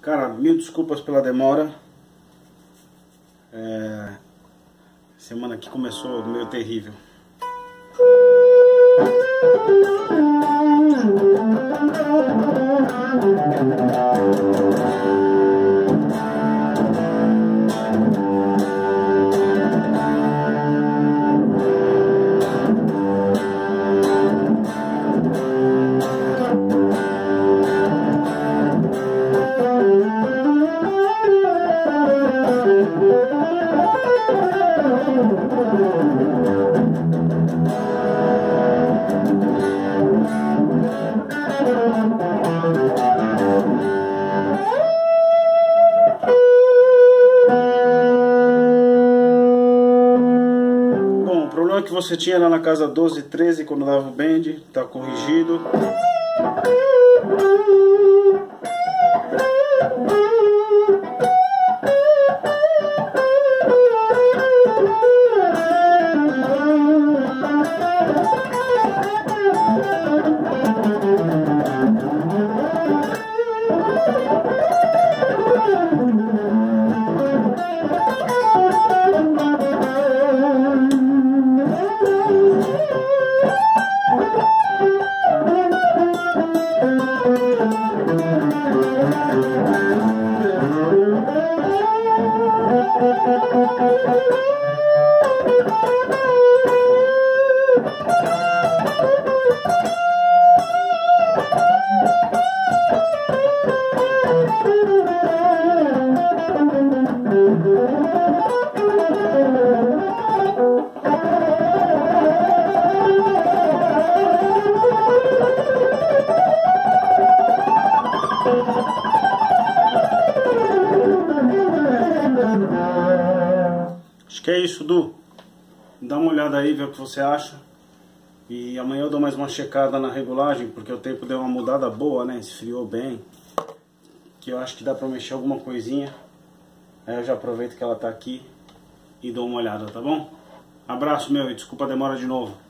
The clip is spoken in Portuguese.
Cara, mil desculpas pela demora. Semana aqui começou meio terrível. Bom, o problema que você tinha lá na casa 12, 13 quando dava o bend, tá corrigido. Acho que é isso, Du. Dá uma olhada aí, vê o que você acha. E amanhã eu dou mais uma checada na regulagem, porque o tempo deu uma mudada boa, né? Esfriou bem. Que eu acho que dá pra mexer alguma coisinha. Aí eu já aproveito que ela tá aqui e dou uma olhada, tá bom? Abraço, meu, e desculpa a demora de novo.